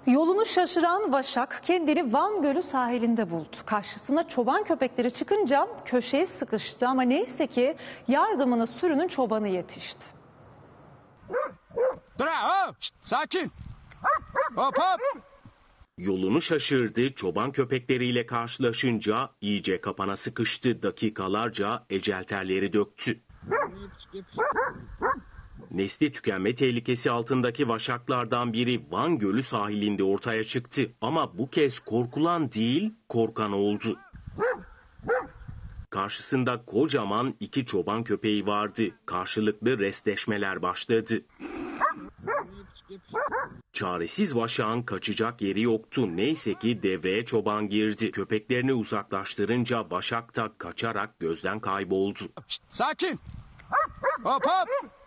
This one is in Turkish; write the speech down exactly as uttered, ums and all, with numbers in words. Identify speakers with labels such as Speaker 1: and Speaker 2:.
Speaker 1: Yolunu şaşıran Vaşak kendini Van Gölü sahilinde buldu. Karşısına çoban köpekleri çıkınca köşeye sıkıştı ama neyse ki yardımına sürünün çobanı yetişti.
Speaker 2: Bravo! Şişt, sakin! Hop hop!
Speaker 3: Yolunu şaşırdı, çoban köpekleriyle karşılaşınca iyice kapana sıkıştı, dakikalarca ecel terleri döktü. Nesli tükenme tehlikesi altındaki vaşaklardan biri Van Gölü sahilinde ortaya çıktı. Ama bu kez korkulan değil, korkan oldu. Karşısında kocaman iki çoban köpeği vardı. Karşılıklı restleşmeler başladı. Çaresiz vaşağın kaçacak yeri yoktu. Neyse ki devreye çoban girdi. Köpeklerini uzaklaştırınca vaşak da kaçarak gözden kayboldu.
Speaker 2: Şişt, sakin! Hop hop!